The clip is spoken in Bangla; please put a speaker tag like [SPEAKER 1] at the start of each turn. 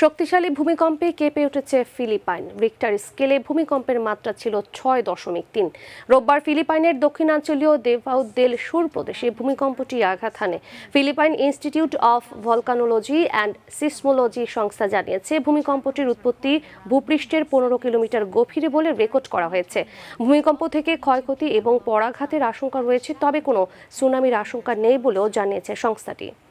[SPEAKER 1] শক্তিশালী ভূমিকম্পে কেঁপে উঠেছে ফিলিপাইন। রিক্টার স্কেলে ভূমিকম্পের মাত্রা ছিল 6.3। রোববার ফিলিপাইনের দক্ষিণাঞ্চলীয় দেভাউ দেল সুর প্রদেশে ভূমিকম্পটি আঘাত হানে। Philippine Institute of Volcanology and Seismology সংস্থা জানিয়েছে, ভূমিকম্পটির উৎপত্তি ভূপৃষ্ঠের 15 কিলোমিটার গভীরে বলে রেকর্ড করা হয়েছে। ভূমিকম্প থেকে ক্ষয়ক্ষতি এবং পরাঘাতের আশঙ্কা রয়েছে, তবে কোনো সুনামির আশঙ্কা নেই বলেও জানিয়েছে সংস্থাটি।